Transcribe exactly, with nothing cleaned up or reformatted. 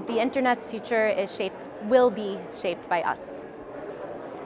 the internet's future is shaped, will be shaped by us.